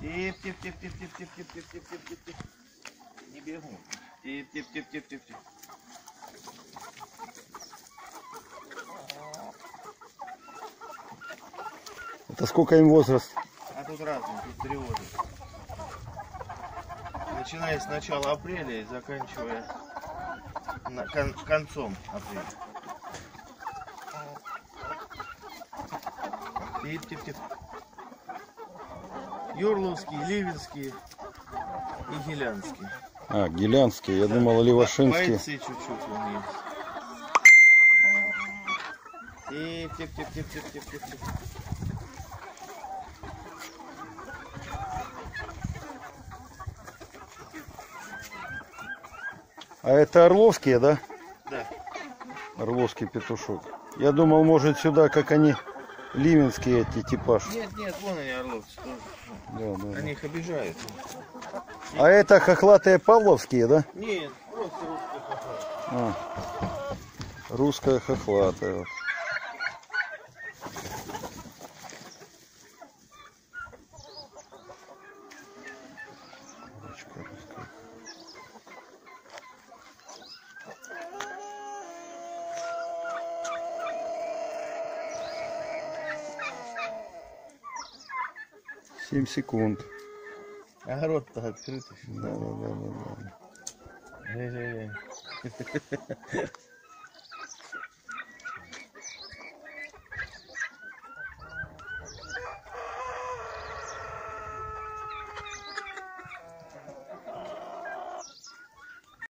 Тип, тип, тип, тип, тип, тип, тип, тип, тип, тип, тип, тип. Не бегу. Тип, тип, тип, тип, тип, тип. Это сколько им возраст? А тут разные, тут переводы. Начиная с начала апреля и заканчивая концом апреля. Тип-тип-тип. Юрловские, Ливенские и Гелянские. А, гелянские, я думал, левашинские. Бойцы чуть-чуть у них. Тип-тип-тип-тип-тип-тип-тип. А это орловские, да? Да. Орловский петушок. Я думал, может, сюда, как они, ливенские эти типаж. Нет, нет, вон они орловцы тоже. Да, да, Они их обижают. А это хохлатые павловские, да? Нет, просто русская хохлатая. А, русская хохлатая. Курочка русская. Семь секунд. Огород-то открытый. Да. Эй-эй-эй.